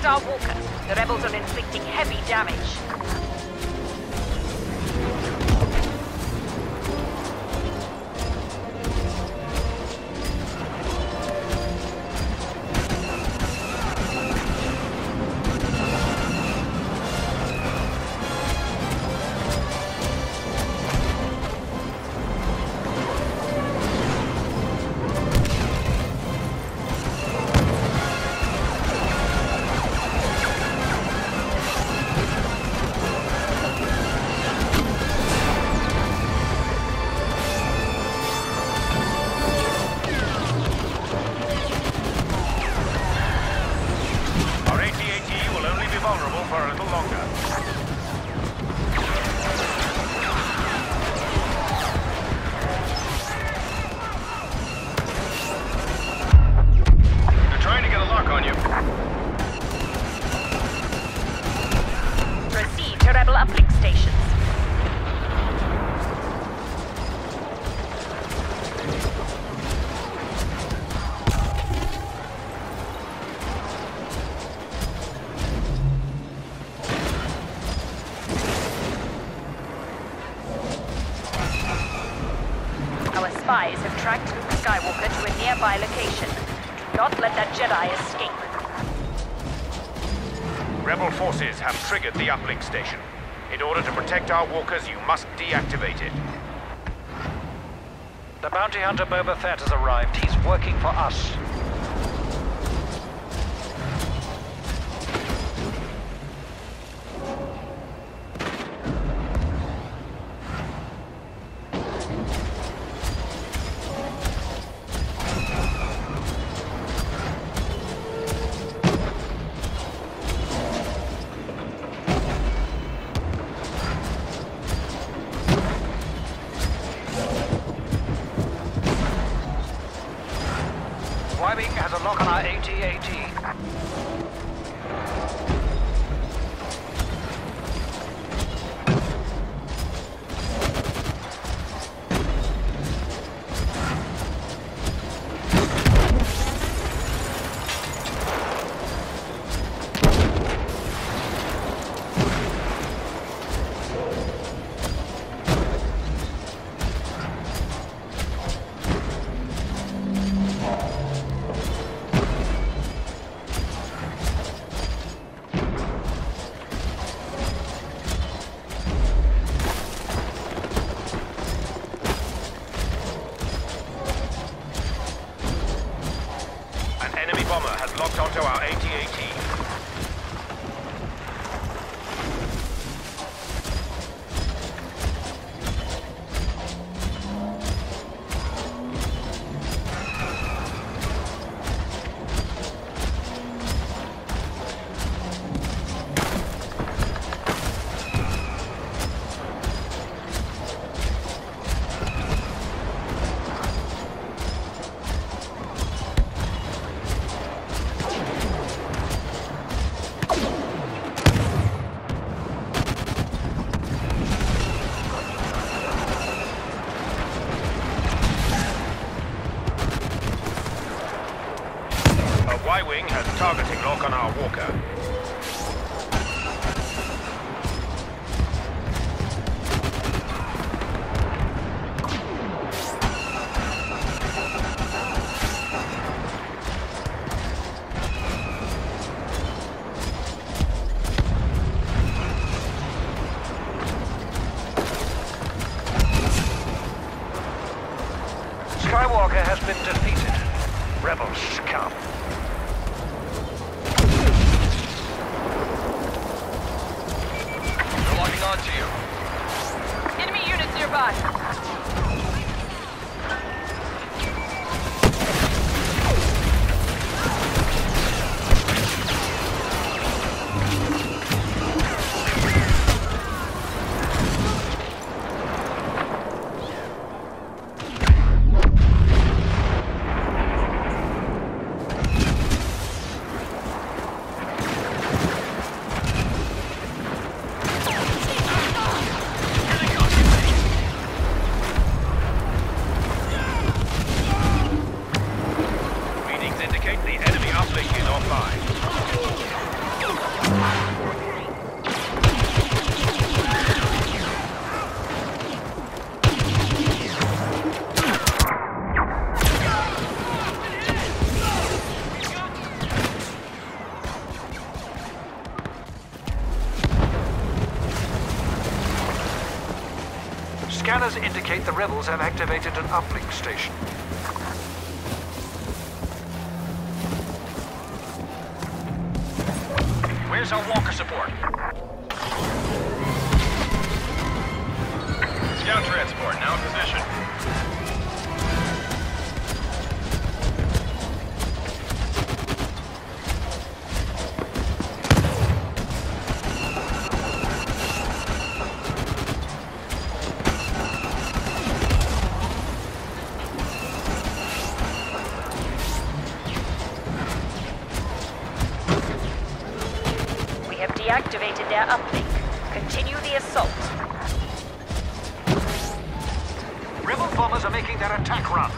our walker. The rebels are inflicting heavy damage. Spies have tracked Luke Skywalker to a nearby location. Do not let that Jedi escape. Rebel forces have triggered the uplink station. In order to protect our walkers, you must deactivate it. The bounty hunter Boba Fett has arrived. He's working for us. Y-Wing has a lock on our AT-AT. Bomber has locked onto our AT-AT. Y-Wing has targeting lock on our walker. Skywalker has been defeated. Rebels scum. They're locking onto you. Enemy units nearby. Scanners indicate the rebels have activated an uplink station. Where's our walker support? Scout transport, now in position. Deactivated their uplink. Continue the assault. Rebel bombers are making their attack run.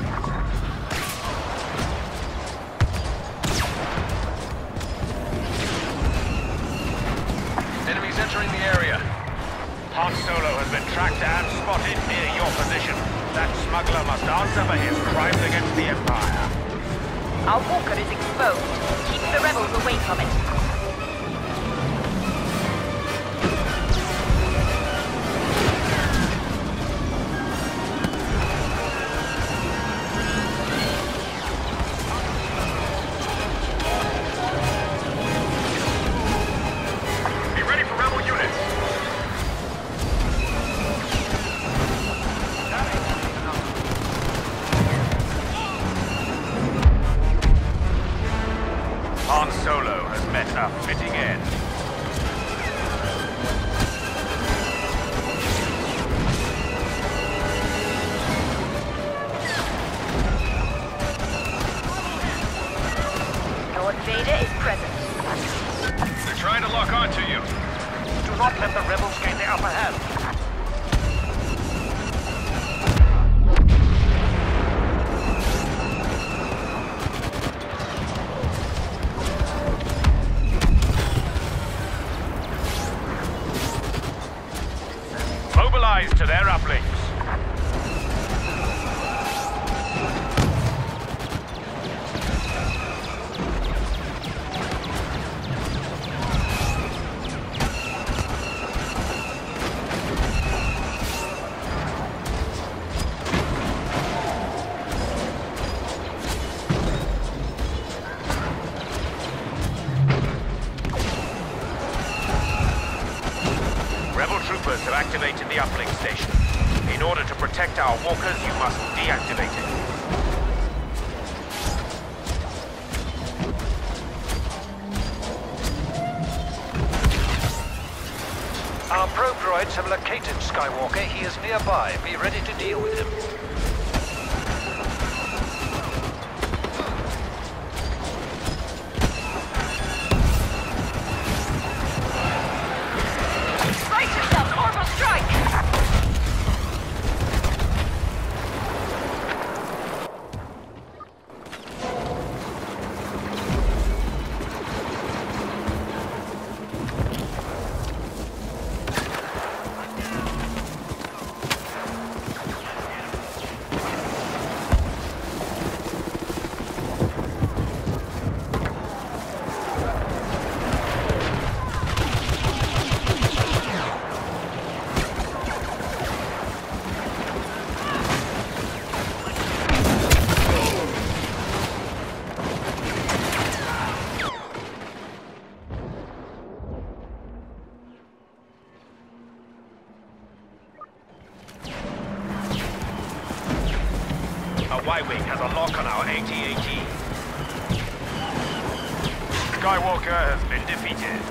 Enemies entering the area. Han Solo has been tracked and spotted near your position. That smuggler must answer for his crimes against the Empire. Our walker is exposed. Keep the rebels away from it. Han Solo has met a fitting end. Lord Vader is present. They're trying to lock onto you. Do not let the rebels gain the upper hand. Mobilize to their uplinks. Rebel troopers have activated the uplink station. In order to protect our walkers, you must deactivate it. Our probe droids have located Skywalker. He is nearby. Be ready to deal with him. Brace yourselves, orbital strike! A Y-Wing has a lock on our AT-AT. Skywalker has been defeated.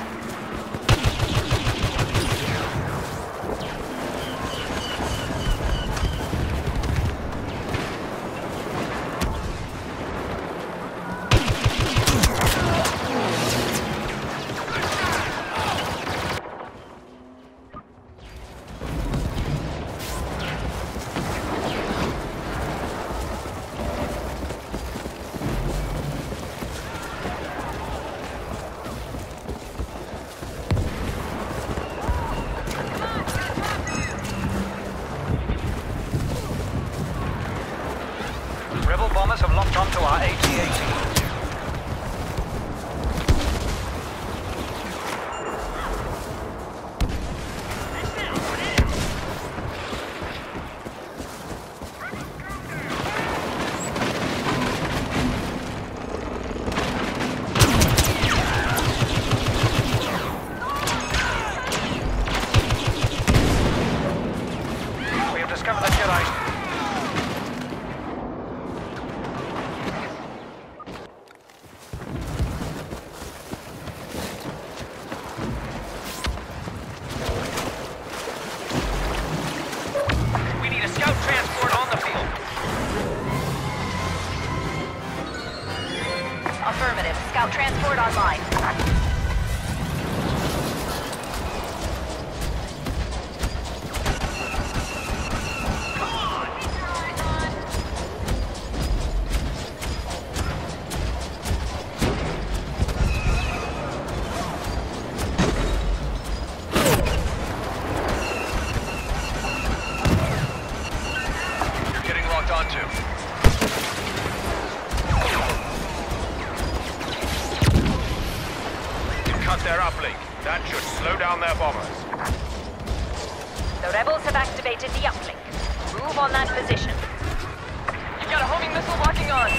disrupt their uplink. That should slow down their bombers. The rebels have activated the uplink. Move on that position. You got a homing missile locking on.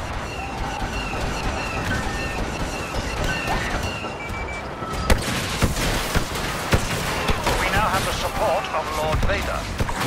We now have the support of Lord Vader.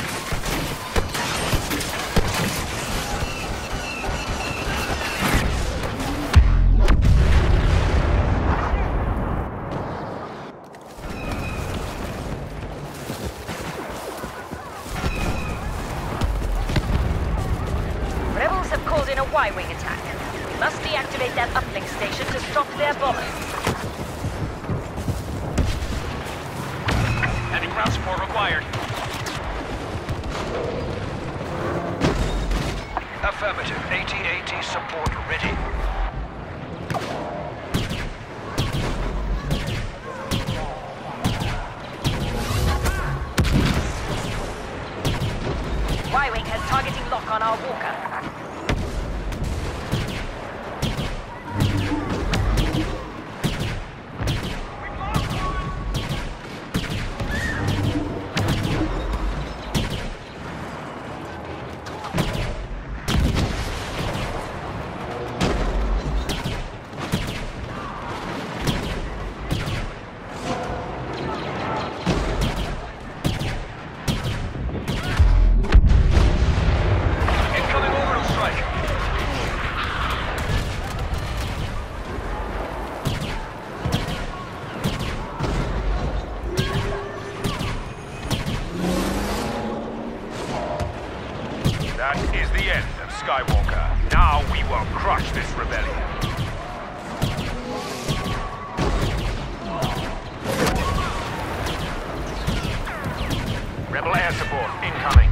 Rebels have called in a Y-wing attack. We must deactivate that uplink station to stop their bombers. Heavy ground support required. Affirmative. AT-AT support ready. Y-wing has targeting lock on our walker. Incoming orbital strike. That is the end of Skywalker. Now we will crush this rebellion. Rebel air support incoming.